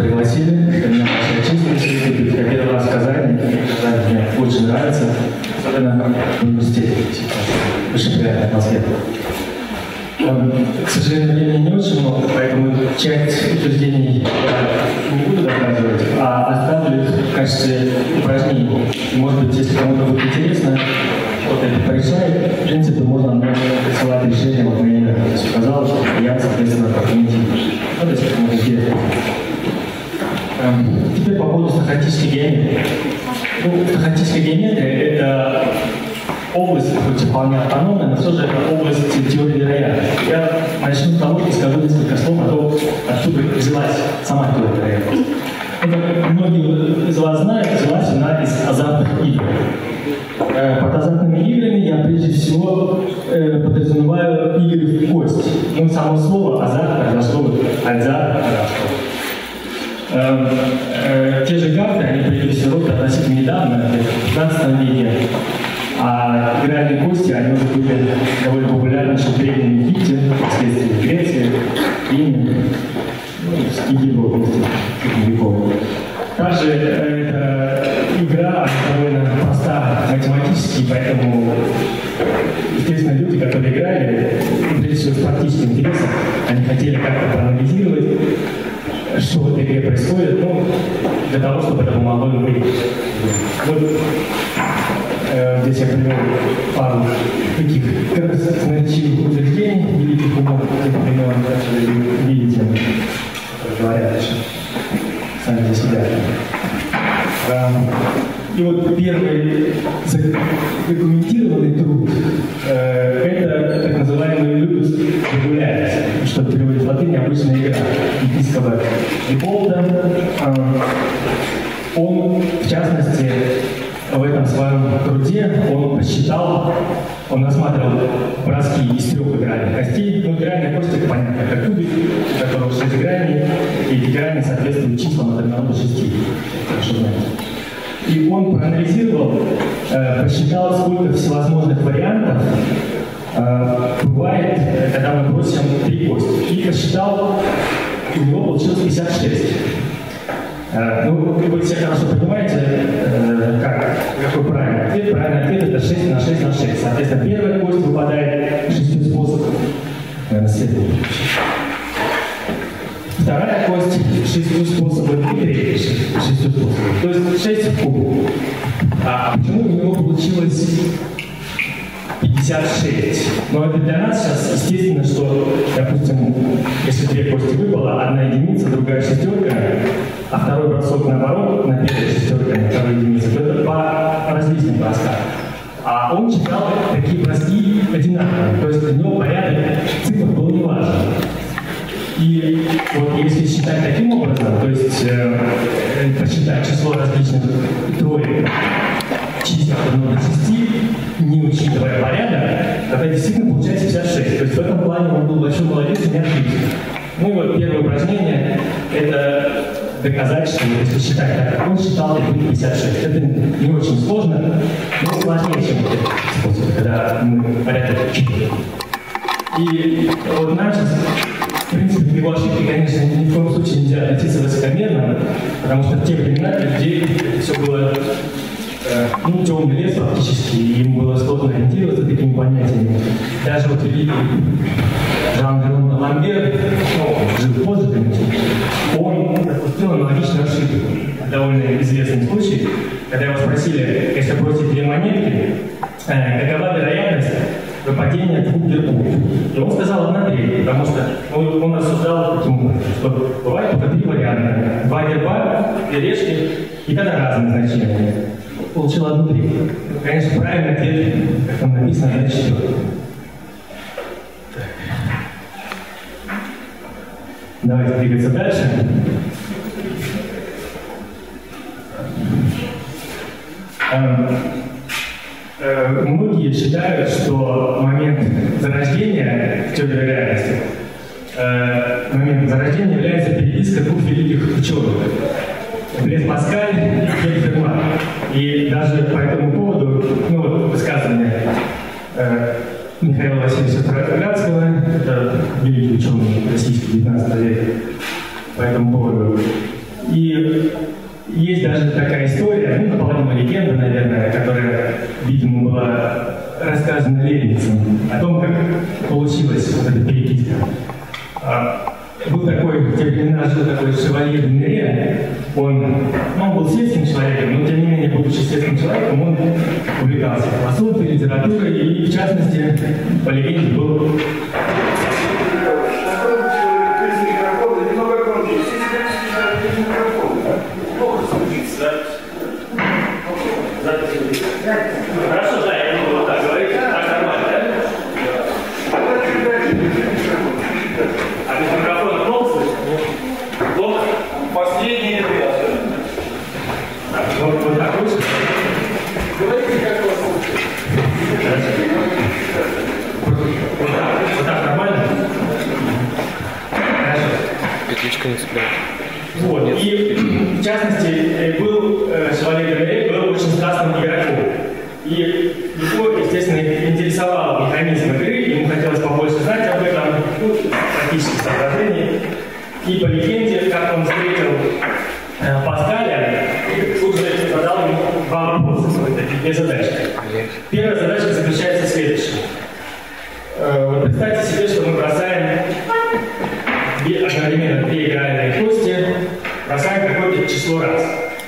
пригласили, что меня отчислили, я первый раз в Казани, мне очень нравится, особенно в университете сейчас, очень приятная атмосфера. К сожалению, времени не очень много, поэтому часть утверждений я не буду доказывать, а оставлю их в качестве упражнений. Может быть, если кому-то будет интересно, кто-то это порешает, в принципе, можно мне присылать решение вот на имя. То есть указал, что я, соответственно, прокомментирую. Ну, то есть, как можно сделать. Теперь по поводу стохастической геометрии. Ну, стохастическая геометрия — это область, хоть и вполне автономная, но все же это область теории вероятности. Я начну с того, что скажу несколько слов о том, откуда взялась сама теория вероятности. Это многие из вас знают, взялась она из азартных игр. Под азартными играми я прежде всего подразумеваю игры в кость. Ну, само слово азарт произошло от азарта. Те же карты, они появились в рост относительно недавно, в 15 веке. А игральные кости, они уже были довольно популярны еще в Древнем Египте, впоследствии в Греции, Риме, ну, и Европе, средневековье. Также эта игра довольно проста математически, поэтому, естественно, люди, которые играли, прежде всего с практическим интересом, они хотели как-то проанализировать, что в этой игре происходит, ну, для того, чтобы это помогло им выиграть. Вот здесь я привел пару таких красноречивых утверждений, великих умов, например, вы видите, говорят сами за себя. И вот первый задокументированный труд это так называемый люкс регулярис, что в переводе с латыни обычная игра египетского Леопольда. Он, в частности, в этом своем труде он посчитал, он рассматривал броски из 3 игральных костей. Ну, игральная кость, это понятно, как кубик, у которого 6 граней, и эти грани соответствуют числам от 1 до 6. Хорошо знаете. И он проанализировал, посчитал, сколько всевозможных вариантов бывает, когда мы бросим 3 кости. И посчитал, и у него получилось 56. Ну, вы все хорошо понимаете, какой правильный ответ. Правильный ответ — это 6 на 6 на 6. Соответственно, первая кость выпадает 6 способов. Следующий. Вторая кость 6 способов и третья 6 способов. То есть 6 в кубе. А почему у него получилось 56? Но это для нас сейчас естественно, что, допустим, если 2 кости выпало, одна единица, другая шестерка, а второй бросок наоборот, на первой шестерке, на второй единице, то это по различным броскам. А он читал такие броски одинаковые, то есть для него порядок цифр был не важен. И вот если считать таким образом, то есть посчитать число различных троек, чисел от 1 до 6, не учитывая порядок, тогда действительно получается 56. То есть в этом плане он был большой молодец и не ошибся. Ну и вот первое упражнение — это доказать, что если считать так, как он считал, то будет 56. Это не очень сложно, но сложнее, чем этот способ, когда мы порядок учитываем. И вот начать, в принципе, к его ошибке, конечно, ни в коем случае нельзя относиться высокомерно, потому что в те времена для людей все было темный лес фактически, и им было сложно ориентироваться такими понятиями. Даже вот великий Жан-Рено Ламбер, жил позже, конечно, он допустил аналогичную ошибку. Довольно известный случай, когда его спросили, если бросить 2 монетки, какова вероятность выпадения 2 гербов? И он сказал 1/3, потому что он рассуждал таким образом, что бывает только 3 варианта. 2 герба, 2 решки, и тогда разные значения. Получил 1/3. Конечно, правильный ответ, как там написано, 1/4. Давайте двигаться дальше. Многие считают, что момент зарождения в теории реальности, момент зарождения является переписка 2 великих ученых. Близ Паскаль и Эль Фермат. И даже по этому поводу, высказывание Михаила Васильевича Градского, это великий ученый российский 19 века, по этому поводу И есть даже такая история, ну, наполовину легенда, наверное, которая, видимо, была рассказана Лейбницем о том, как получилась вот эта переписка. Был такой, в те времена жил такой шевалье де Нере. Он был светским человеком, но тем не менее, будучи светским человеком, он увлекался философией, литературой и, в частности, по легенде, был... Хорошо, да, я не буду так говорить, так нормально, да? А без микрофона плохо слышно? Плохо? Последний это я. Вот так лучше? Говорите, как вас лучше. Вот так нормально? Хорошо. Петличка не цепляет. Вот. И, в частности, был шевалье де Нере, был очень страстным игроком. И его, естественно, интересовал механизм игры, ему хотелось побольше знать об этом, практических соображений. И по легенде, как он встретил Паскаля, тут же задал ему два вопроса, две задачи. Первая задача заключается в следующем. Вот представьте себе, что мы бросаем одновременно две игральные кости, бросаем какое-то число раз.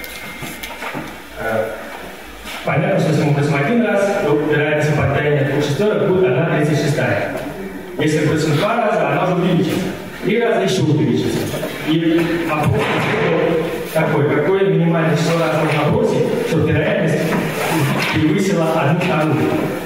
Понятно, что если мы бросим один раз, то вероятность повторения двух шестерок будет 1/36. Если бросим два раза, она уже увеличится. Три раза еще увеличится. И вопрос такой, какое минимальное число раз можно бросить, чтобы вероятность превысила 1/2.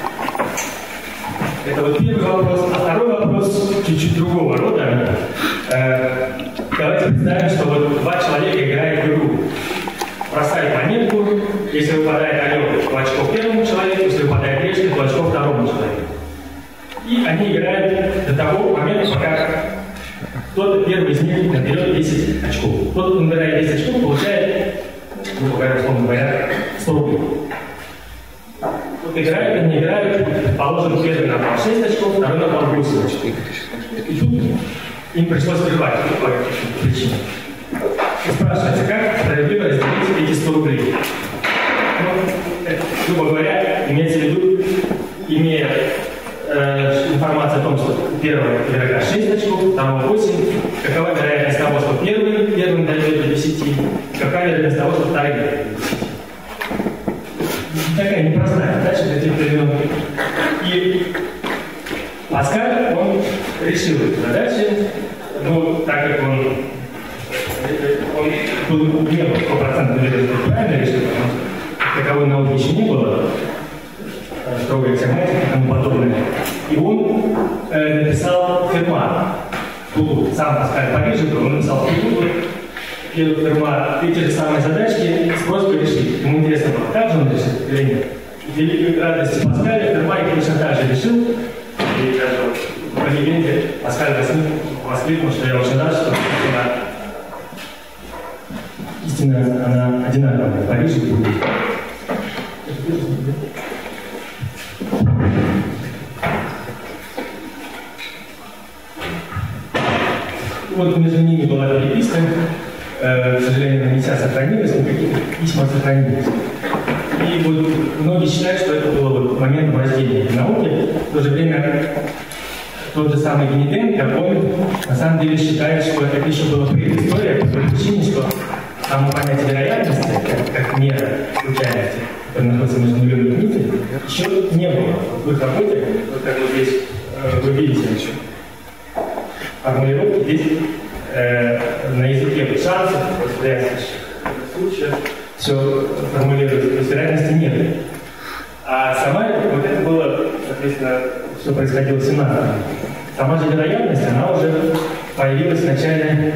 Это вот первый вопрос. А второй вопрос чуть-чуть другого рода. Давайте представим, что вот два человека играют в игру. Бросают монетку, если выпадает орел, то очко первому человеку, если выпадает решка, то очко второму человеку. И они играют до того момента, пока кто-то первый из них наберет 10 очков. Тот, кто набирает 10 очков, получает, грубо говоря, условно говоря, 100 рублей. Вот играют, они играют, положим, первый набрал 6 очков, второй набрал 8 очков. И тут им пришлось прервать по каким-то причинам. И спрашивается, как справедливо разделить эти 100 рублей? Ну, грубо говоря, имеется в виду, имея информацию о том, что у первого игрока 6 очков, второго 8, какова вероятность того, что первым дойдет до 10, какая вероятность того, что второй дойдет до 10. Такая непростая задача для тех времен. И Паскаль, он решил эту задачу, но так как он не был 100% уверен, что правильно решил, потому что таковой науки еще не было, строгой математики и тому подобное. И он написал Ферма. Сам Паскаль в Париже был, он написал Ферма эти же самые задачки с просьбой решить. Ему интересно было, как же он решил или нет. И великой радости Паскаля Ферма их точно так же решил. И даже по легенде Паскаль воскликнул, что я очень рад, что истина, она одинаковая в Париже и в Париже. Вот между ними была переписка, к сожалению, она не вся сохранилась, но какие-то письма сохранились. И вот многие считают, что это было вот моментом рождения науки. В то же время тот же самый Гнеденко, он на самом деле считает, что это еще была предыстория по той причине, что само понятие вероятности, как мера случайности, которая находится между нулем и единицей, еще не было. В их работе, вот как вот здесь вы видите еще формулировки, здесь на языке шансов, возбудяющих случаев, все формулируется, то есть вероятности нет. А сама, вот это было, соответственно, все происходило в 17 веке. Сама же вероятность, она уже появилась в начале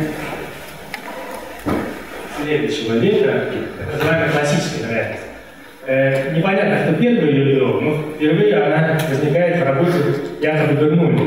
следующего века, так называемая классическая вероятность. Непонятно, кто первый ее ввел, но впервые она возникает в работе Якоба Бернулли.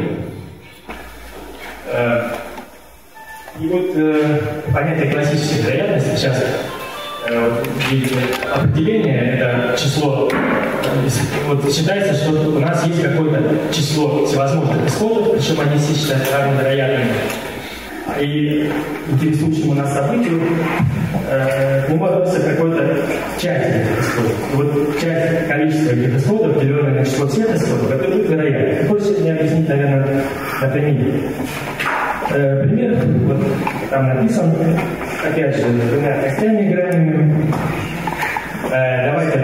И вот понятие классической вероятности сейчас видите определение, это число, вот считается, что у нас есть какое-то число всевозможных исходов, причем они все считаются равновероятными. и интересующему нас событию к нему относится какой-то часть этих исходов. Вот часть количества этих исходов, деленное на число всех исходов, это будет вероятно. Проще мне объяснить, наверное, на примере. Пример, вот там написан, опять же, двумя костями гранями. Давайте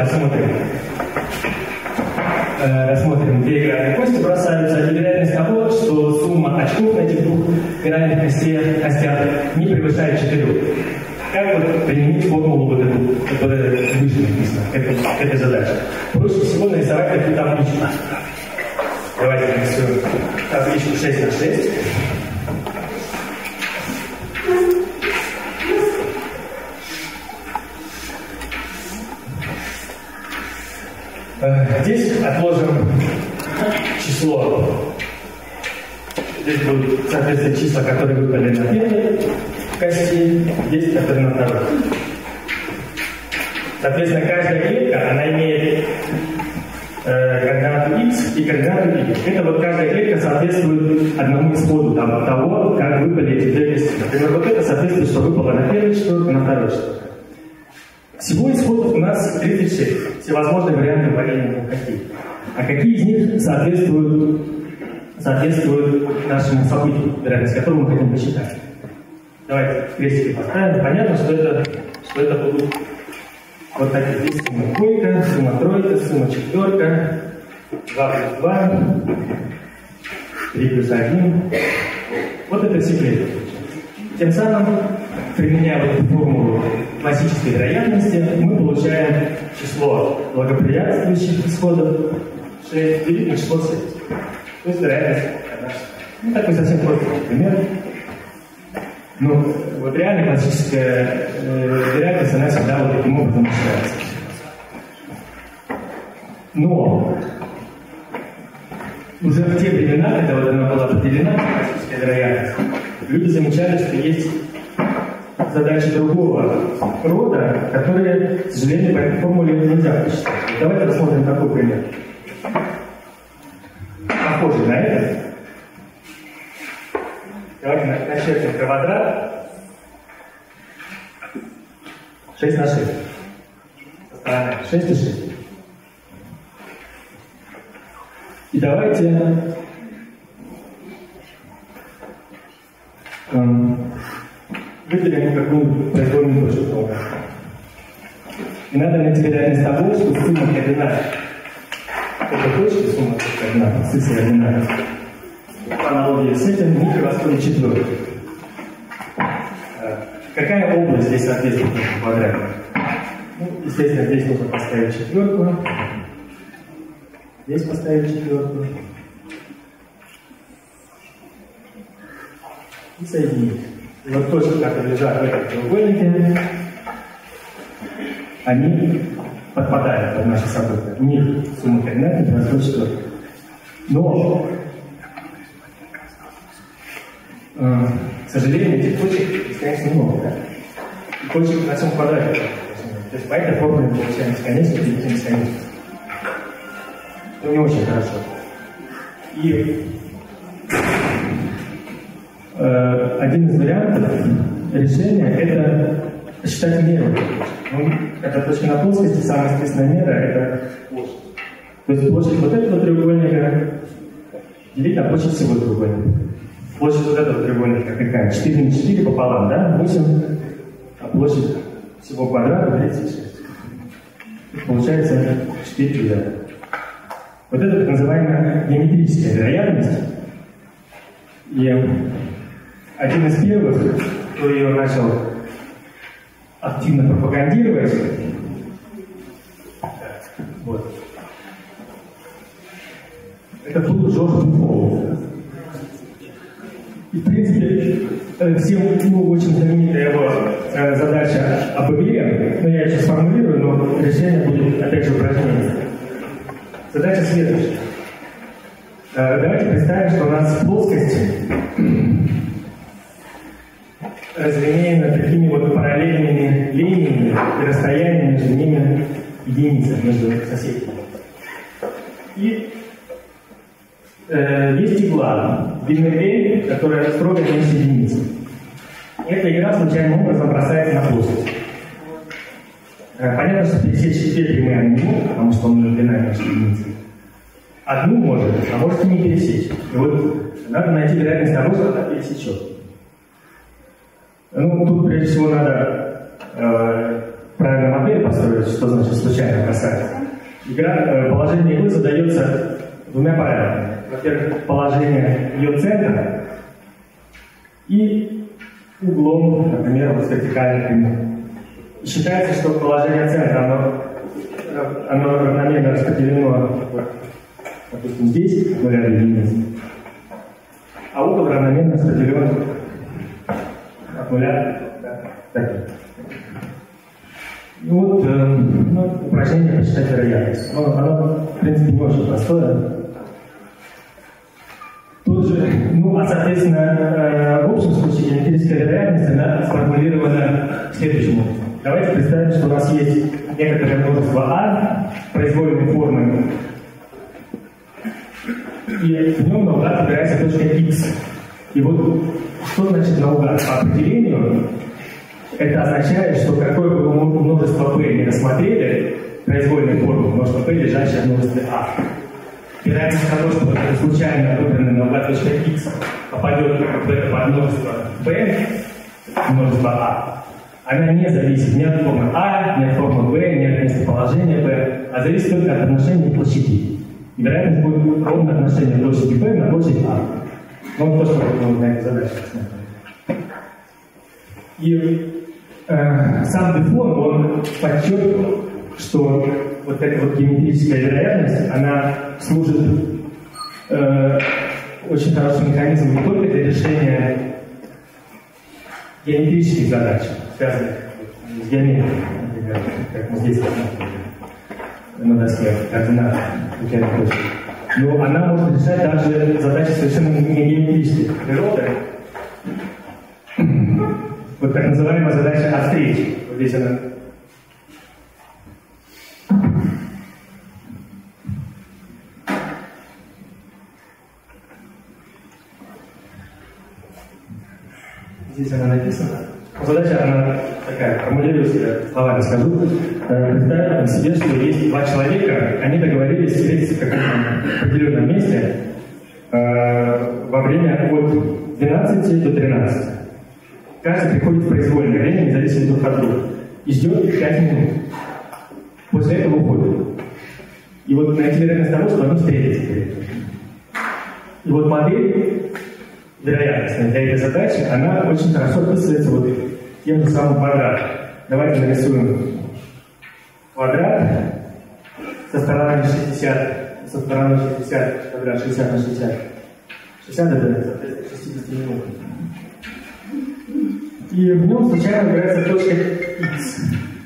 рассмотрим две игральные кости бросаются, и вероятность того, что сумма очков на этих двух игральных костях не превышает 4. Как вот применить формулу вот эту, которая выше написана, к этой задаче? Проще всего нарисовать такую табличку. Давайте нарисуем табличку 6 на 6. Здесь отложим число. Здесь будут, соответственно, числа, которые выпали на первой кости, здесь, которые на второй. Соответственно, каждая клетка, она имеет координату x и координату y. Это вот каждая клетка соответствует одному исходу того, как выпали эти две кости. Например, вот это соответствует, что выпало на первой четверке, на второй четверке. Всего исходов у нас 36, всевозможные варианты варенья какие. А какие из них соответствуют нашему событию, вероятность которого мы хотим посчитать? Давайте крестики поставим. Понятно, что это будут вот такие. Здесь сумма двойка, сумма тройка, сумма четверка, 2 плюс 2, 3 плюс 1. Вот это все клетки. Тем самым, применяя вот эту формулу классической вероятности, мы получаем число благоприятствующих исходов 6 делить на число 7. То есть вероятность одна. Ну, такой совсем простой пример. Ну, вот реально классическая вероятность, она всегда вот таким образом считается. Но уже в те времена, когда вот она была определена, классическая вероятность, люди замечали, что есть задачи другого рода, которые, к сожалению, по этой формуле нельзя посчитать. Давайте рассмотрим такой пример. Похожий на это. Давайте начертим квадрат 6 на 6. Со стороны 6 и 6. И давайте выделим какую-нибудь произвольную точку. И надо найти вероятность того, что сумма координат этой точки, сумма координат, с координат, по аналогии с этим не превосходит четверку. Какая область здесь соответствует этому квадрату? Ну, естественно, здесь нужно поставить четверку, здесь поставить четверку и соединить. И вот точки, которые лежат в этом треугольнике, они подпадают под наши события. У них сумма координат не превосходит четверку. Но, к сожалению, этих точек бесконечно много. Да? И точек на всем квадрате. То есть по этой формуле мы получаем бесконечность и бесконечность. Это не очень хорошо. И один из вариантов решения – это считать меру. Ну, это точка на плоскости, самая естественная мера – это площадь. То есть площадь вот этого треугольника делить на площадь всего треугольника. Площадь вот этого треугольника какая? 4 на 4 пополам, да? 8, а площадь всего квадрата 36. Получается 4 квадрата. Вот это так называемая геометрическая вероятность. И один из первых, кто ее начал активно пропагандировать, вот, это был Жорж Буффо. И, в принципе, всем очень знаменитая его задача об игре, но я сейчас сформулирую, но решение будет, опять же, упражнение. Задача следующая. Давайте представим, что у нас плоскость разлинеена такими вот параллельными линиями и расстояние между ними единица, между соседями. И есть игла, длины L, которая строго меньше единицы. эта игра случайным образом бросается на плоскость. Понятно, что пересечь две прямые она не может, потому что он длина меньше единицы. Одну может, а может и не пересечь. И вот надо найти вероятность того, что она пересечет. Ну, тут прежде всего надо правильно модель построить, что значит случайно бросается. Положение иглы задается двумя параметрами. Во-первых, положение ее центра и углом, например, вот с вертикальной прямой. Считается, что положение центра, оно равномерно распределено, допустим, здесь, от 0 до единицы, а угол равномерно распределен от 0 до 1. И вот упражнение посчитать вероятность. Оно, в принципе, не очень простое. Тут же, соответственно, в общем случае геометрическая вероятность, она сформулирована следующим образом. Давайте представим, что у нас есть некоторое множество А, произвольной формы, и в нем наугад выбирается точка X. И вот что значит наугад? По определению, это означает, что какое бы множество P не рассмотрели, произвольной формы, множество P, лежащее в множестве А. Вероятность того, что случайно выбранная наугад точка X попадет в это множество P, множество А, она не зависит ни от формы А, ни от формы B, ни от местоположения B, а зависит только от отношения площади. И вероятность будет ровное отношение площади B на площадь А. Ну, то, что мы на эту задачу посмотрим. И сам Деформ, он подчеркнул, что вот эта вот геометрическая вероятность, она служит очень хорошим механизмом не только для решения геометрических задач, связанных с геометрией, например, как мы здесь на доске координат, но она может решать также задачи совершенно не геометрической природы. Вот так называемая задача от встречи. Вот здесь она. Здесь она написана. Задача, она такая, формулируется, словами скажу. Представим себе, что есть два человека, они договорились встретиться в каком-то определенном месте во время от 12 до 13. Каждый приходит в произвольное время, независимо друг от друга, и ждет 5 минут. После этого уходит. И вот найти вероятность того, что они встретятся. И вот модель вероятностная для этой задачи, она очень хорошо описывается вот тем же самым квадратом. Давайте нарисуем квадрат со стороны 60, квадрат 60 на 60. 60 это, соответственно, 60 минут. И в нем случайно выбирается точка X.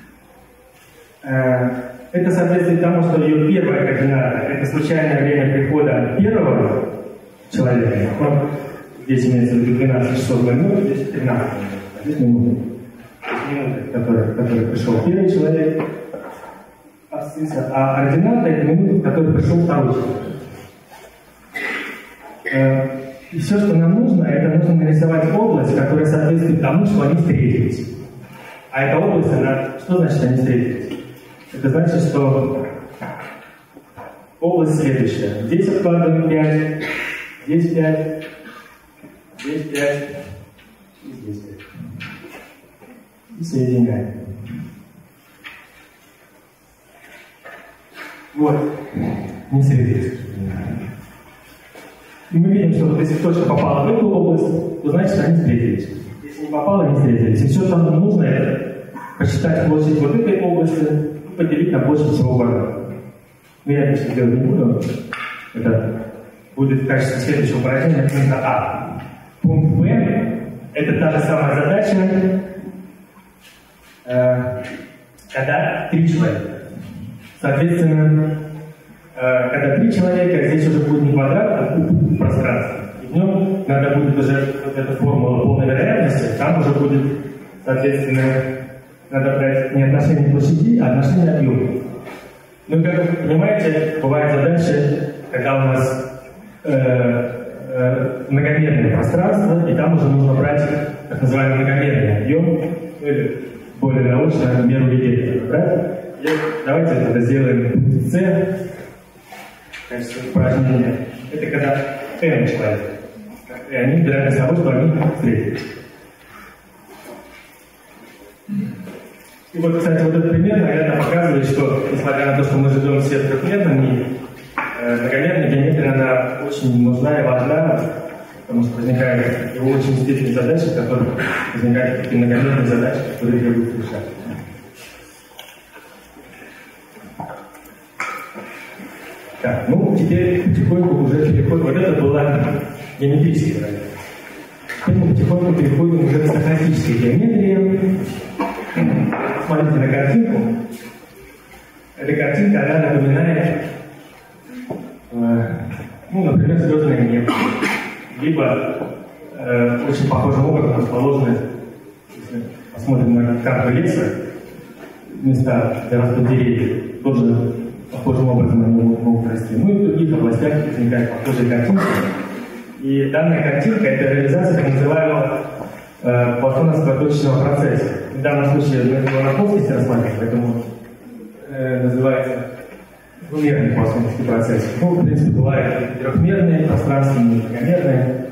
Это соответствует тому, что ее первая координата – это случайное время прихода первого человека. Вот здесь имеется в виду 12 часов 0 минут, здесь 13 минут. Здесь минуты. Который пришел первый человек, а координата – это минуты, в которые пришел второй человек. И все, что нам нужно, это нужно нарисовать область, которая соответствует тому, что они встретились. А эта область, она, что значит они встретились? Это значит, что область следующая. Здесь откладываем 5, здесь 5, здесь 5 и здесь 5. И соединяем. Вот. Не встретились. И мы видим, что вот если точка попала в эту область, то значит они встретились. Если не попала, не встретились. И все, что нам нужно, это посчитать площадь вот этой области и поделить на площадь всего квадрата. Но я, конечно, делать не буду. Это будет в качестве следующего упражнения пункта А. Пункт Б – это та же самая задача, когда 3 человека. Соответственно, когда 3 человека, здесь уже будет не квадрат, а куб пространства. И в нем надо будет уже вот эта формула полной вероятности, там уже будет, соответственно, надо брать не отношение площади, а отношение объема. Ну, как вы понимаете, бывают задачи, когда у нас многомерное пространство, и там уже нужно брать так называемый многомерный объем, или более научно меру эффекта. Да? И давайте это сделаем в С, качество упражнения. Это когда n человек, и они вероятность того, что они встретятся. И вот, кстати, вот этот пример, наверное, показывает, что, несмотря на то, что мы живем все в трехмерном мире, многомерная геометрия, она очень нужна и важна, потому что возникают его очень степени задачи, которые возникают такие многомерные задачи, которые требуют решать. Так, ну, теперь потихоньку уже переход. Вот это была геометрическая геометрия. Теперь мы потихоньку переходим уже к стохастической геометрии. Смотрите на картинку. Эта картинка, она напоминает, ну, например, звездное небо. Либо очень похожим образом расположены, если посмотрим на карту леса, места, где растут деревья, тоже похожим образом они могут расти. Ну и в других областях возникают похожие картинки. И данная картинка – это реализация так называемого платоно-скороточного процесса. В данном случае мы его на плоскости рассматриваем, поэтому называется двумерный платоновский процесс. Ну, в принципе, бывают трехмерные, пространственные, многомерные.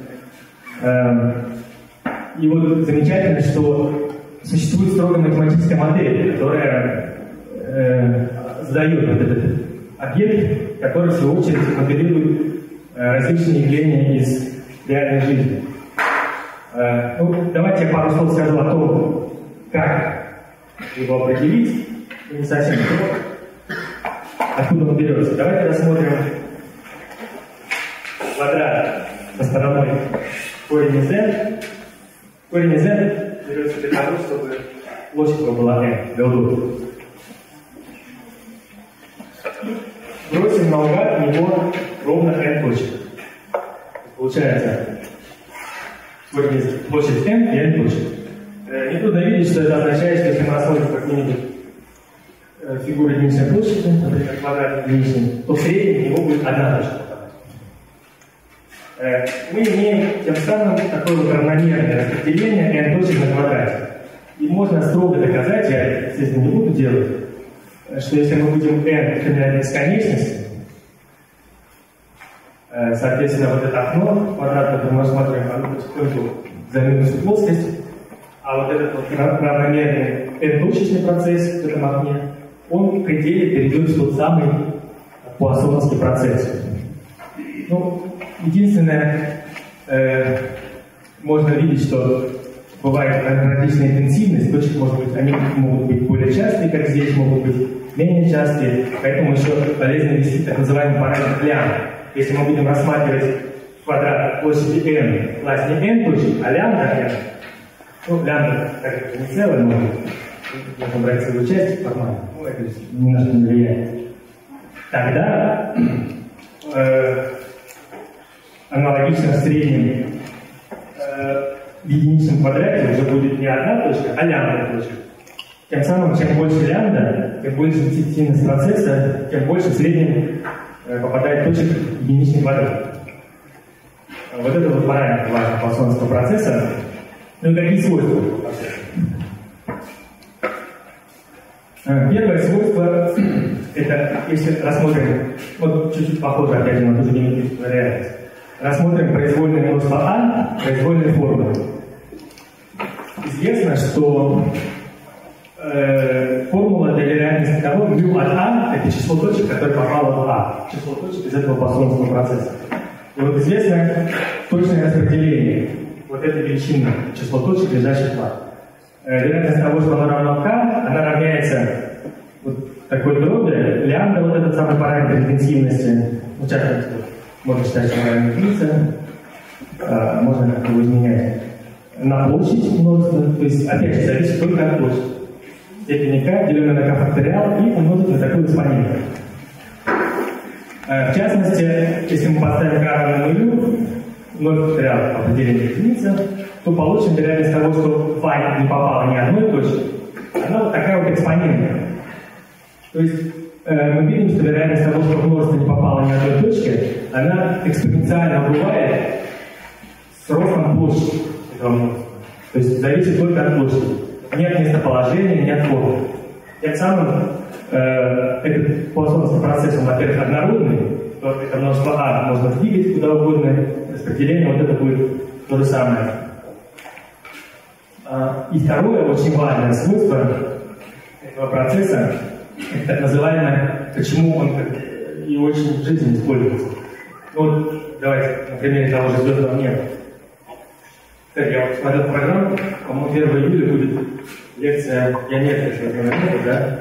И вот замечательно, что существует строго математическая модель, которая задает вот этот объект, который, в свою очередь, моделирует различные явления из реальной жизни. Ну, давайте я пару слов скажу о том, как его определить, и не совсем то, откуда он берется. Давайте рассмотрим квадрат со стороной корень из n. Корень из n берется для того, чтобы площадь его была n, для удобства. Бросим наугад в него ровно n точек. Получается площадь n и n точек. Нетрудно видеть, что это означает, что если мы рассмотрим какую-нибудь фигуру единичной площади, например, квадрат единичный, то в среднем у него будет одна точка. Мы имеем тем самым такое вот равномерное распределение n точек на квадрате. И можно строго доказать, я, естественно, не буду делать, что если мы будем n применять бесконечности, соответственно, вот это окно квадрата, которое мы рассматриваем, оно потихоньку займет всю плоскость, а вот этот вот равномерный n-точечный процесс в этом окне, он в пределе перейдет в тот самый пуассоновский процесс. Ну, единственное, можно видеть, что бывает различная интенсивность, точек может быть, они могут быть более частые, как здесь, могут быть менее частые, поэтому еще полезно ввести так называемый параметр лямбда. Если мы будем рассматривать квадрат площади n в классе не n точек, а лямбда n, ну, лямбда, так как не целое, можно брать свою часть формально, ну, это ни на что не влияет. Тогда аналогично в среднем в единичном квадрате уже будет не одна точка, а лямбда точка. Тем самым, чем больше лямбда, тем больше интенсивность процесса, тем больше в среднем попадает точек в единичный квадрат. Вот это вот параметр важный пуассоновского процесса. Ну и какие свойства этого процесса? Первое свойство – это, если рассмотрим, вот чуть-чуть похоже опять же на ту же геометрическую реальность, рассмотрим произвольное множество А, произвольные формулы. Известно, что формула для вероятности того, μ от А – это число точек, которое попало в А, число точек из этого пуассоновского процесса. И вот известно точное распределение вот этой величины, число точек, лежащих в А. Вероятность того, что она равна К, она равняется вот такой дроби, лямбда, вот этот самый параметр интенсивности, в частности, можно считать, что она единица, можно как-то его изменять на площадь множества, то есть, опять же, зависит только от площади. Степень k, деленная на k факториал, и умножить на такой экспонент. В частности, если мы поставим k равно нулю, 0 факториал определение единицы, то получим вероятность того, что фай не попало ни одной точки, она вот такая вот экспонентная. То есть мы видим, что вероятность того, что множество не попало ни одной точки, она экспоненциально убывает с ростом площади этого множества. То есть зависит только от площади. Нет местоположения, нет формы. Тем самым этот платоновский процесс, он, во-первых, однородный, то это множество А можно двигать куда угодно, распределение вот это будет то же самое. И второе, очень важное свойство этого процесса, это так называемое, почему он и очень в жизни используется. Ну вот, давайте, на примере того же звездного неба. Кстати, я вот смотрел программу, по-моему, 1 июля будет лекция геометрии звездного неба, да?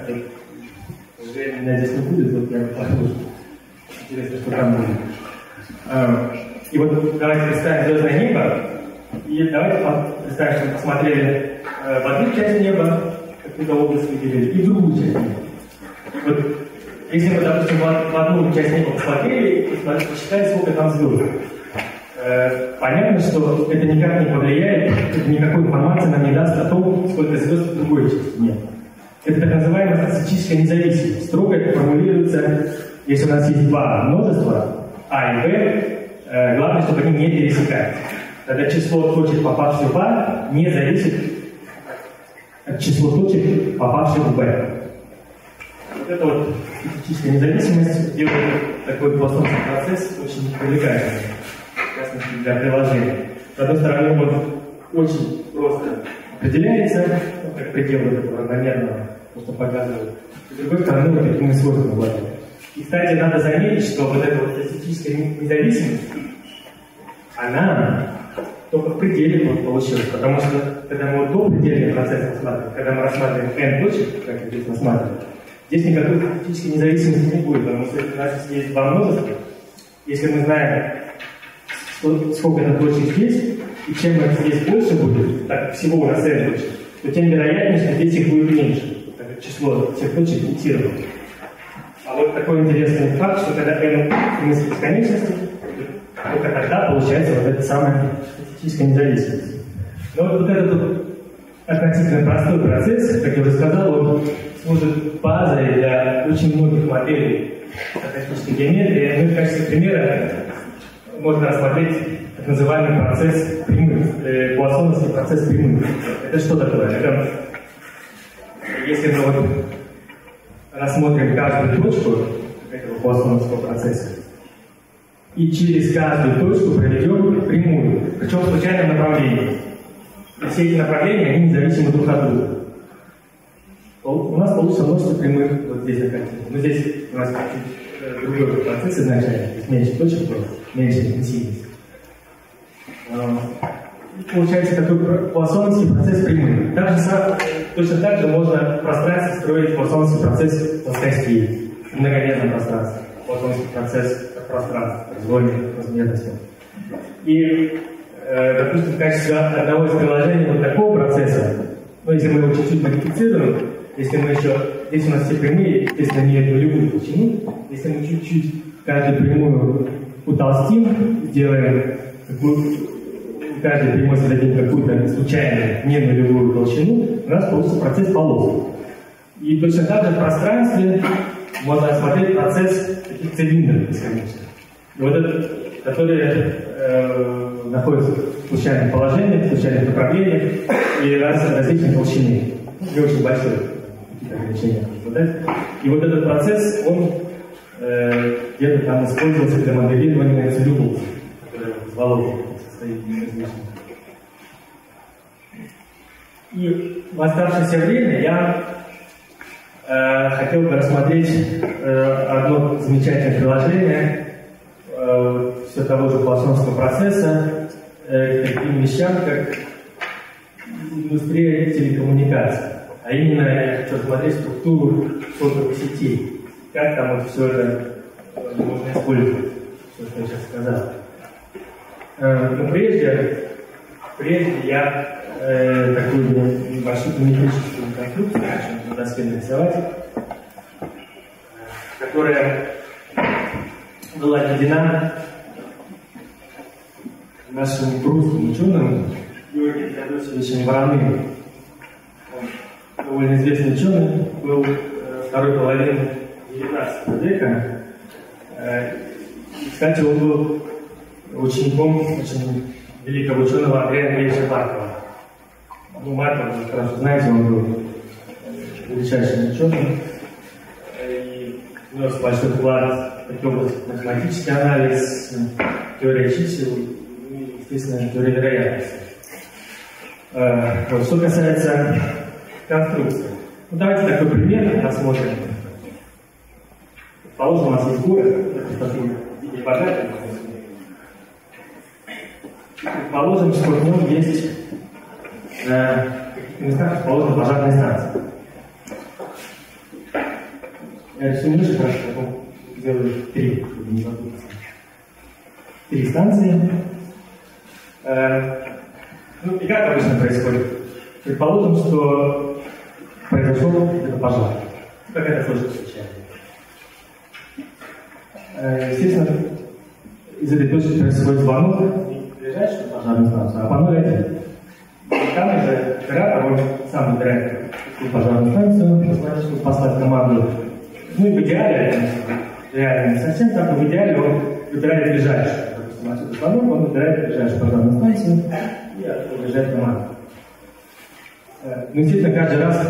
Уже меня здесь не будет, вот я послушаю. Интересно, что там будет. И вот давайте представим звездное небо, и давайте представим, что мы посмотрели в одну часть неба, какую-то область выделили, и в другую часть неба. Вот, если мы, допустим, в одну часть неба посмотрели, то посчитали, сколько там звезд. Понятно, что это никак не повлияет, никакой информации нам не даст о том, сколько звезд в другой части неба. Это так называемая статистическая независимость. Строго это формулируется, если у нас есть два множества, А и Б, главное, чтобы они не пересекались. Тогда число точек, попавших в А, не зависит от числа точек, попавших в Б. Вот это вот статистическая независимость делает такой пластонский процесс очень привлекательным, в частности для приложения. С одной стороны, он очень просто определяется, как предел этого равномерного, что показывает. С другой стороны, вот такими свойствами обладает. И, кстати, надо заметить, что вот эта вот статистическая независимость, она только в пределе вот получилась, потому что когда мы вот до предельного процесса рассматриваем, когда мы рассматриваем n точек, как здесь рассматриваем, здесь никакой статистической независимости не будет, потому что у нас есть два множества. Если мы знаем, сколько это точек здесь, и чем здесь больше будет, так всего у нас n точек, то тем вероятнее, что здесь их будет меньше. Так как число всех точек фиксировано. А вот такой интересный факт, что когда n вместо бесконечности, только тогда получается вот эта самая статистическая независимость. Но вот этот вот относительно простой процесс, как я уже сказал, он служит базой для очень многих моделей статистической геометрии. Ну и в качестве примера можно рассмотреть так называемый процесс прямых, пластонский процесс прямых. Это что такое? Это, если мы вот рассмотрим каждую точку этого пластонского процесса, и через каждую точку проведем прямую, причем в случайном направлении. И все эти направления, они независимы друг от друга. У нас получится множество прямых вот здесь на картине. Но здесь у нас чуть другой процесс изначально, то есть меньше точек, меньше интенсивность. Получается такой пластонский процесс прямых. Точно так же можно в пространстве строить пластонский процесс плоскостей, в многомерном пространстве. Пластонский процесс пространства, произвольной размерности. И, допустим, в качестве одного из приложений вот такого процесса, ну, если мы его чуть-чуть модифицируем, если мы еще, здесь у нас все прямые, естественно, имеют нулевую толщину, если мы чуть-чуть каждую прямую утолстим, сделаем каждой прямой зададим какую-то случайную не нулевую толщину, у нас получится процесс полос. И точно так же в пространстве можно рассмотреть процесс таких цилиндров бесконечных. И вот этот, которые находятся в случайных положениях, в случайных направлениях и различной толщины. Не очень большое ограничение. И вот этот процесс, он где-то там использовался для моделирования целлюлозы, которая в волокнах состоит из различных. И в оставшееся время я хотел бы рассмотреть одно замечательное приложение все того же пластонского процесса к таким вещам, как индустрия телекоммуникаций. А именно я хочу рассмотреть структуру сотовых сетей. Как там вот все это можно использовать, все, что я сейчас сказал. Но прежде я такую небольшую геометрическую конструкцию хочу на доске нарисовать, которая была отведена нашим русским ученым Георгием Феодосиевичем Вороным. Он довольно известный ученый, был второй половины XIX века. И, кстати, он был учеником очень великого ученого Андрея Андреевича Маркова. Ну, Марков, вы хорошо знаете, он был величайшим ученым и внес большой вклад в область математический анализ, теория чисел и, естественно, теория вероятности. Вот, что касается конструкции. Ну, давайте такой пример рассмотрим. Положим, у нас есть город, это такой небогатый. Предположим, что в нем есть в каких-то местах расположена пожарная станция. Я рисую ниже, потому что делаю 3, чтобы не запутаться. 3 станции. Ну и как обычно происходит? Предположим, что произошел этот пожар. Как это тоже случайно. Естественно, из этой точки происходит звонок в ближайшую пожарную станцию, а по 0,1. Там же оператор, он сам выбирает пожарную станцию, чтобы послать команду. Ну и в идеале, реально не совсем так, но в идеале он выбирает ближайшую. Допустим, отсюда звонок, он выбирает ближайшую пожарную станцию и оттуда выезжает команду. Ну, естественно, каждый раз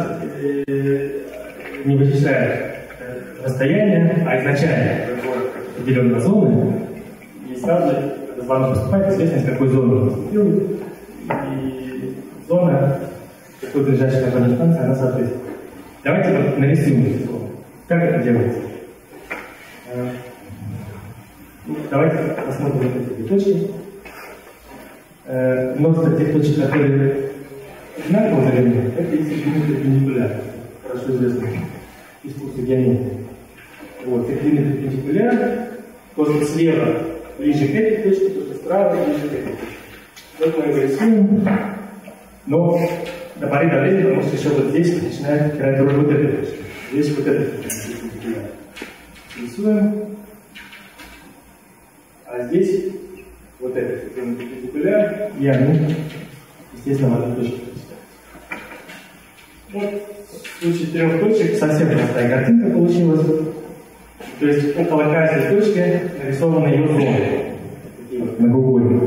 не вычисляет расстояние, а изначально определенной зоны, и сразу же, когда звонок поступает, известно, из какой зоны он поступил, и зона, какой ближайшая пожарная станция, она соответствует. Давайте вот нарисуем эту зону. Как это делается? Давайте посмотрим эти точки. Множество тех точек, которые одинаково заверены, это если длины перпендикулярны. Хорошо известно искусство геометрии. Вот, и длины перпендикулярны, то, что слева ближе к этой точке, то, что справа ближе к этой точке. Вот мы его рисуем, но до поры до времени, потому что еще вот здесь начинает играть роль вот этой точки. Здесь вот эта точка перпендикулярна. Рисуем. А здесь вот этот перпендикуляр, и они, естественно, в одной точке. Вот в случае 3 точек совсем простая картинка получилась. То есть около каждой точки нарисованы ее зоны. Такие вот многоугольные.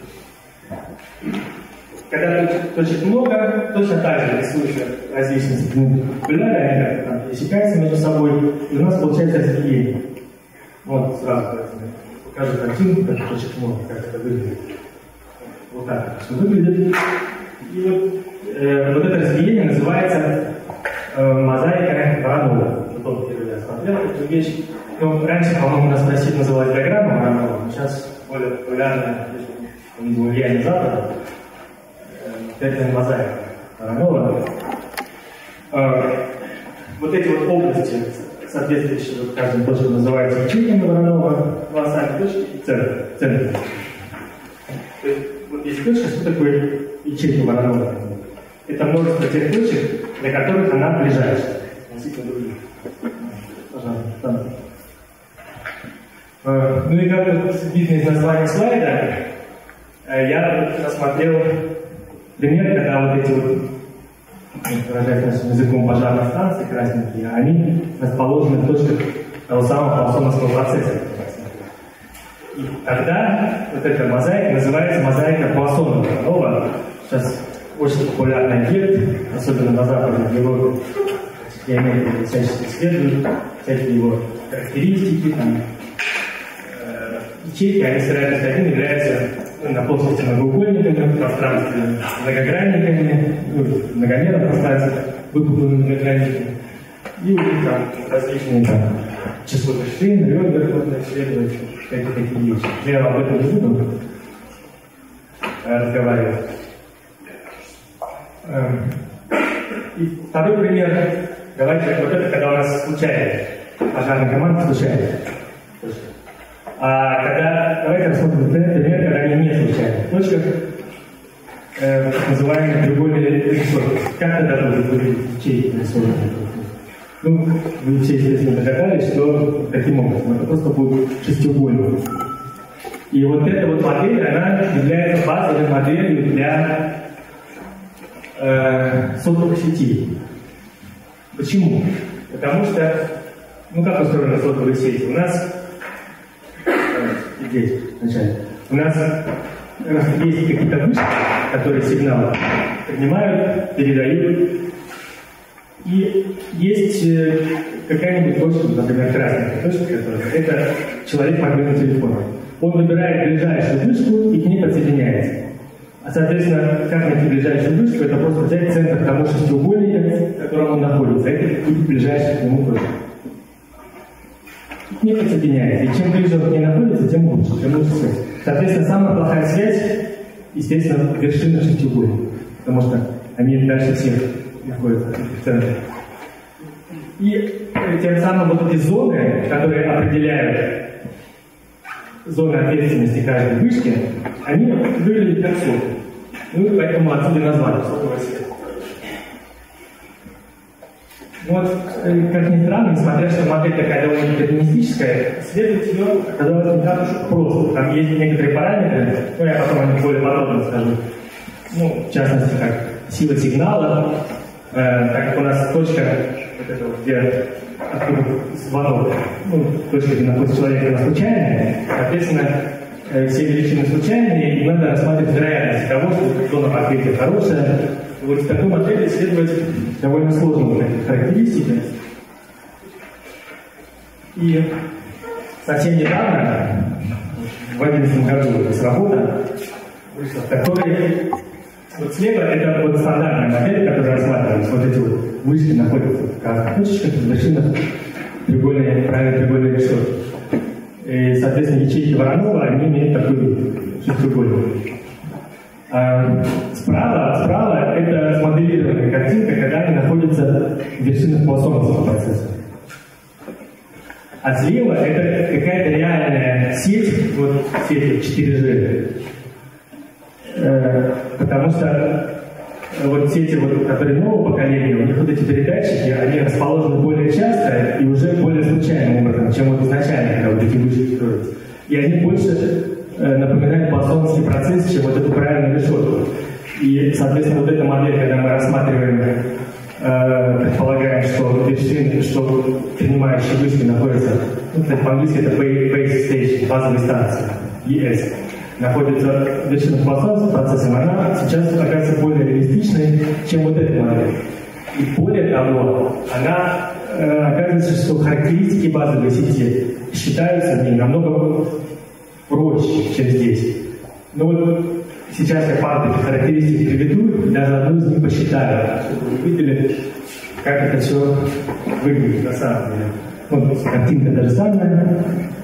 Когда точек много, точно так же рисуются различные перпендикуляры, они там пересекаются между собой, и у нас получается разделение. Вот сразу покажу картинку, как точек много, как это выглядит. Вот так это выглядит. И вот это разделение называется мозаика Воронова. Вот я смотрел эту вещь. Ну, раньше, по-моему, у нас в России называлась диаграмма Воронова, но сейчас более популярная влияние Запада. Это мозаика Воронова. Вот эти вот области, соответствующие вот каждой точке, называются ячейками Воронова, волосами точки и центр. То есть вот есть точка, что такое ячейка Воронова? Это множество тех точек, для которых она ближайшая. Пожалуйста. Ну и как вот видно из названия слайда, я рассмотрел пример, когда вот эти вот, выражаясь нашим языком, пожарной станции красненькие, они расположены в точках того самого Пуассоновского процесса. И тогда вот эта мозаика называется мозаика Пуассона-Воронова. Сейчас очень популярный объект, особенно на Западе, в Европе. Геометрии всячески исследуют, всякие его характеристики, там, ячейки, они стараются, один являются на плоскости многоугольниками, в пространстве многогранниками, многомерном пространстве, выпуклыми многогранниками. И у них там различные там, число Эйнштейна, Рёдгер можно исследовать, какие-то такие вещи. Я об этом не буду разговаривать. И второй пример. Давайте, вот это когда у нас случайно, пожарная команда случайно. А когда, давайте рассмотрим пример, когда они не случайны. Точка, так называемые треугольные рисунки. Как это должно выглядеть ячейки рисунки? Ну, вы все, естественно, догадались, что таким образом. Это просто будет шестиугольник. И вот эта вот модель, она является базовой моделью для сотовых сетей. Почему? Потому что, ну как устроены сотовые сети? У нас, здесь, вначале, у нас есть какие-то вышки, которые сигналы поднимают, передают. И есть какая-нибудь точка, например, красная точка, это человек мобильного телефона. Он выбирает ближайшую вышку и к ней подсоединяется. А, соответственно, как найти ближайшую вышку, это просто взять центр того шестиугольника, в котором он находится. Это будет ближайшая к нему точка. И к ней подсоединяется. И чем ближе он к ней находится, тем лучше, связь. Соответственно, самая плохая связь, естественно, вершина шестиугольника. Потому что они дальше всех находятся в центре. И тем самым вот эти зоны, которые определяют зоны ответственности каждой вышки, они выглядят как сотни. Ну и поэтому отсюда назвали сотовая связь. Вот, как ни странно, несмотря что модель такая довольно детерминистическая, исследовать ее оказалось не так уж просто. Там есть некоторые параметры, но я потом о них более подробно скажу. Ну, в частности, как сила сигнала, так как у нас точка, вот это вот, где откуда звонок, ну, точка, где находится человек, она случайная, соответственно, все величины случайные, и надо рассматривать вероятность того, что зона покрытия хорошая. И вот в такой модели исследовать довольно сложно вот эти характеристики. И совсем недавно, в 2011 году, эта работа вышла, в которой вот слева это вот стандартная модель, которая рассматривается, вот эти вот вышки находятся в красных точечках, в вершинах правильной треугольной решетки. И, соответственно, ячейки Воронова, они имеют такой вид, шестиугольник. Справа это смоделированная картинка, когда они находятся в вершинах полусолнечного процесса. А слева это какая-то реальная сеть, вот сеть 4G. Потому что вот сети, вот, которые нового поколения, у них вот эти передатчики, они расположены более часто и уже более случайным образом, чем вот изначально, когда вот эти вышки строятся. И они больше напоминают полусолнечный процесс, чем вот эту правильную решетку. И, соответственно, вот эта модель, когда мы рассматриваем, предполагаем, что вершины, что принимающие вышки находятся, ну, кстати, по-английски это base station, базовая станция, ES, находится в вершинах полусолнечного процесса, она сейчас оказывается более реалистичной, чем вот эта модель. И более того, она оказывается, что характеристики базовой сети считаются в ней намного проще, чем здесь. Но вот сейчас я пару таких характеристик приведу, и даже одну из них посчитаю, чтобы вы видели, как это все выглядит на самом деле. Вот картинка та же самая.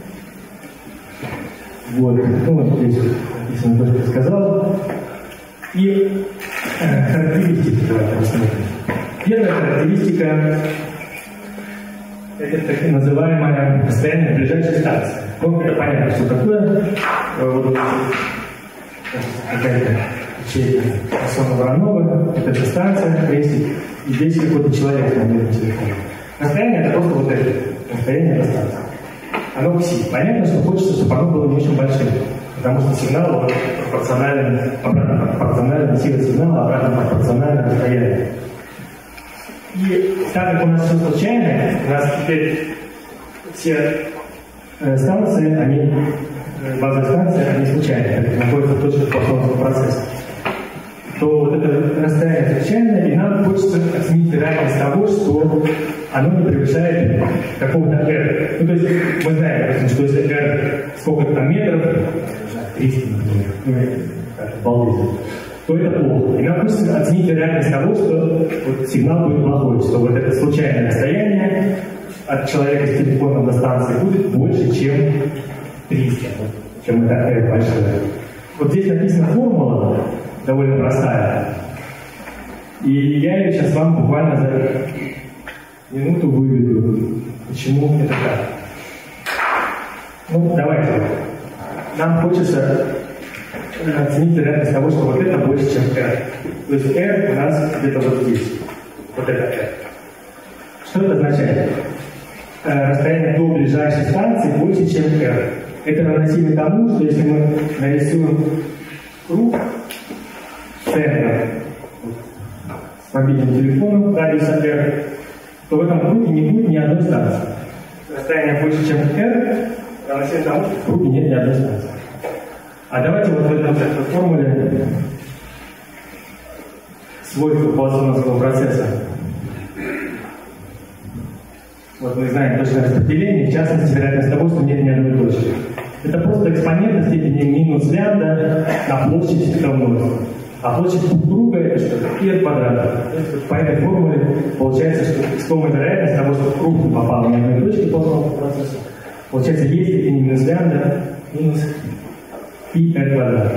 Вот, ну вот здесь написано то, что я сказал. И характеристики давайте посмотрим. Первая характеристика – это так называемое расстояние ближайшей станции. Ну, это понятно, что такое. Вот какая-то ячейка Воронова, это же станция, крестик, и здесь какой-то человек на мобильном телефоне. Расстояние – это просто вот это, расстояние до станции. Оно пси. Понятно, что хочется, чтобы оно было не очень большим, потому что сигнал обратно пропорционально, сила сигнала обратно пропорционально расстоянию. И так как у нас все случайно, у нас теперь все станции, базовые станции, они случайные, находятся в точках полусолнечного процесса, то вот это расстояние случайное, и нам хочется оценить вероятность того, что оно не превышает какого-то R. Ну, то есть мы знаем, что если R сколько-то там метров, 300, например, то это плохо. И нам хочется оценить вероятность того, что вот сигнал будет плохой, что вот это случайное расстояние от человека с телефоном до станции будет больше, чем 300, чем это R большое. Вот здесь написана формула, довольно простая. И я ее сейчас вам буквально за минуту выведу, почему это так. Ну, давайте. Нам хочется оценить вероятность того, что вот это больше, чем R. То есть R у нас где-то вот здесь. Вот это R. Что это означает? Расстояние до ближайшей станции больше, чем R. Это равносильно тому, что если мы нарисуем круг центра с мобильным телефоном радиуса R, то в этом круге не будет ни одной станции. Расстояние больше, чем R, равносильно тому, что в круге нет ни одной станции. А давайте вот в этой формуле свойства платоновского процесса. Вот мы знаем точное распределение, в частности, вероятность того, что нет ни одной точки. Это просто экспонент в степени минус лямбда на площадь равно. А площадь круга это что? И от квадрата. То есть по этой формуле получается, что искомая вероятность того, что круг не попал в ни одной точки платоновского процесса, получается есть в степени минус лямбда минус и от квадрата.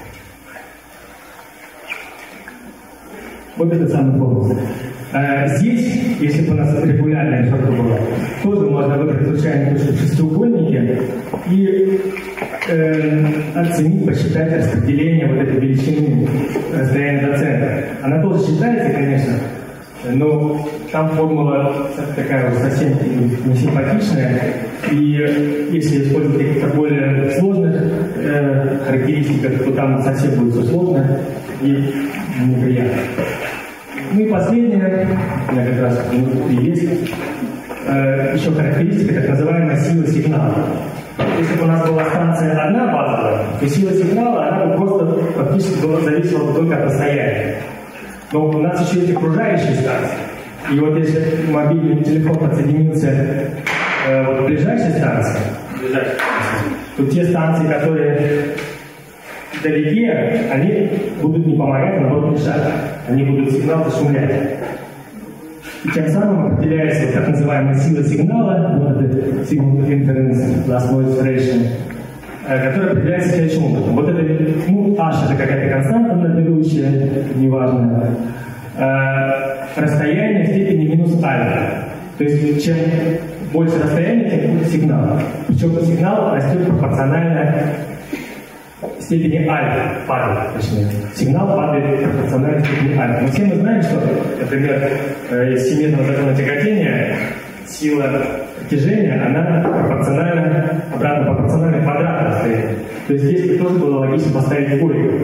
Вот это самая формула. Здесь, если бы у нас регулярная решетка была, тоже можно выбрать случайную точку в шестиугольнике и оценить, посчитать распределение вот этой величины расстояния до центра. Она тоже считается, конечно, но там формула такая вот совсем не симпатичная, и если использовать каких-то более сложных характеристик, то там совсем будет все сложно и неприятно. Ну и последнее, у меня как раз внутри есть, еще характеристика, так называемая сила сигнала. Если бы у нас была станция одна базовая, то сила сигнала, она бы просто фактически зависела только от расстояния. Но у нас еще есть окружающие станции. И вот если мобильный телефон подсоединился вот к ближайшей станции, то те станции, которые вдалеке, они будут не помогать, наоборот мешать. Они будут сигнал зашумлять. И тем самым определяется вот так называемая сила сигнала, вот это signal interference last noise ratio, которая определяется следующим образом. Вот это, ну, h это какая-то константа наберущая, неважно, расстояние в степени минус альфа. То есть чем больше расстояние, тем больше сигнал. Причем сигнал растет пропорционально степени альфа падает, точнее. Сигнал падает пропорционально степени альфа. Но все мы знаем, что, например, из всемирного закона тяготения сила притяжения, она пропорциональна, обратно пропорциональна квадрату расстояния. То есть здесь тоже было логично поставить койку.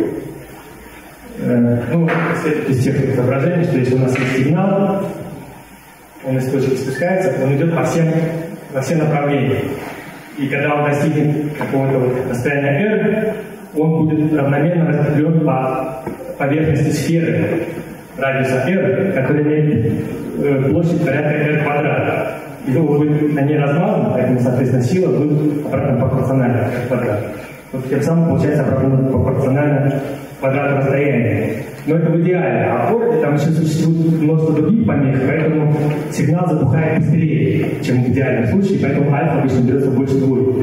Ну, следует из тех соображений, что если у нас есть сигнал, он из точки спускается, он идет во все направления. И когда он достигнет какого-то вот расстояния r, он будет равномерно распределен по поверхности сферы радиуса r, который имеет площадь порядка r квадрата. И то будет на ней размазан, поэтому, соответственно, сила будет обратно пропорциональна r квадрат. Вот тем самым получается обратно пропорционально квадрату расстояния. Но это в идеале. А в городе там еще существует множество других помех, поэтому сигнал затухает быстрее, чем в идеальном случае, поэтому альфа обычно берется больше двойки.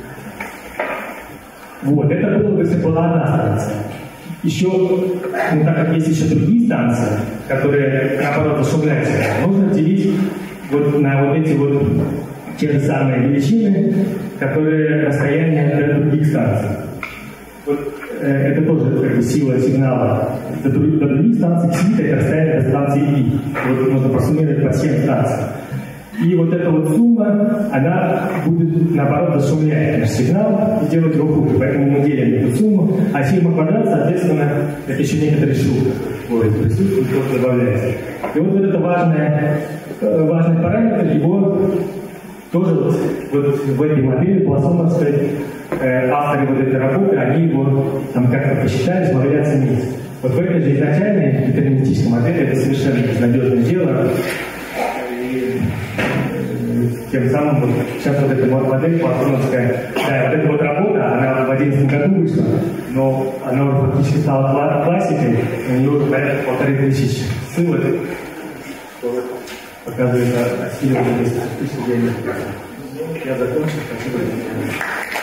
Вот, это было бы, если была одна станция. Еще, ну, так как есть еще другие станции, которые, наоборот, зашумляют себя, нужно делить вот на вот эти вот те же самые величины, которые расстояние от других станций. Вот, это тоже как бы сила сигнала. До других станций Кси это расстояние до станции И. Вот можно просуммировать по всем станциям. И вот эта вот сумма, она будет, наоборот, зашумлять наш сигнал и делать его хуже. Поэтому мы делим эту сумму. А сигма квадрат, соответственно, это еще некоторый шум. Вот, присутствует, кто-то добавляется. И вот это важный параметр, его тоже вот в этой модели платоновской авторы вот этой работы, они его там как-то посчитали, смогли оценить. Вот в этой же изначальной детерминистической модели это совершенно безнадежное дело. И тем самым вот, сейчас вот эта модель платоновская, да, вот эта вот работа, она в 2011 году вышла, но она уже фактически стала классикой, у нее уже порядка 1500 ссылок, что показывает осиливание 10 тысяч. Я закончил, спасибо.